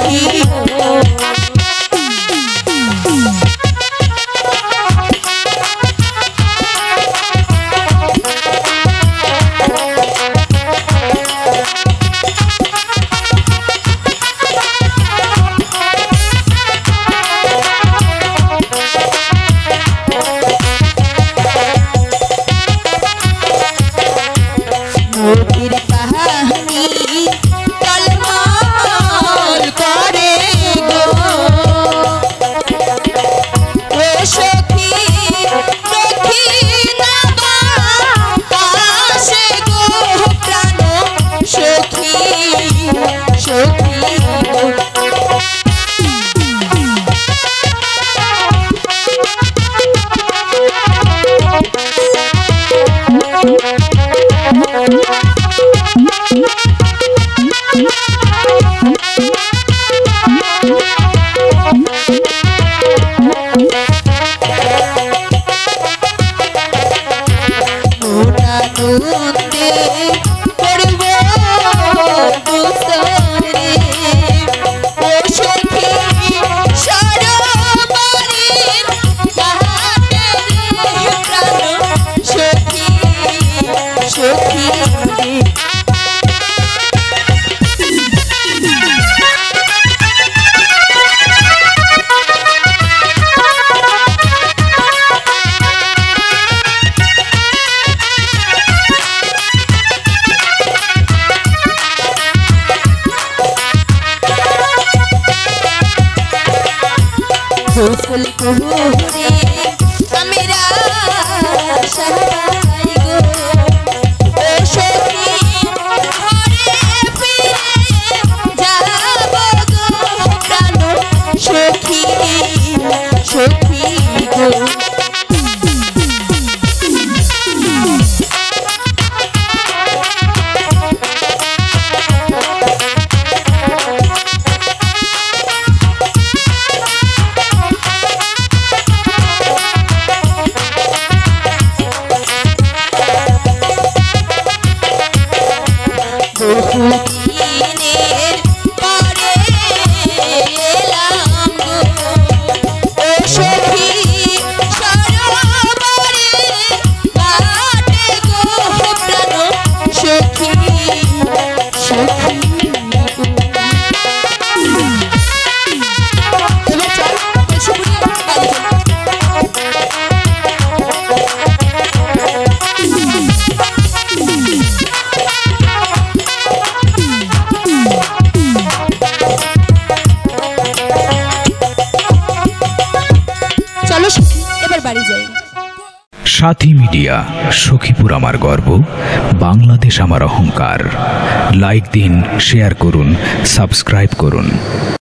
সখী মোদের কাহানি টলমল করে গো ও সখী দেখি না বাতাসে গো প্রাণ সখী সখী গো নন্দে করব দুসরে ও সখী সরোবরের ঘাটে প্রাণ সখী সখী ফুল কুহুরে আমরা সবাই গো ও সখী ঘরে ফিরে যাব গো প্রাণ সখী সখী গো বহুদিনের পরে এলাম গো ও সখী সরোবরের ঘাটে গো প্রাণ সখী সখী এবার বাড়ি যাই। সাথী মিডিয়া, সখীপুর আমার গর্ব, বাংলাদেশ আমার অহংকার। লাইক দিন, শেয়ার করুন, সাবস্ক্রাইব করুন।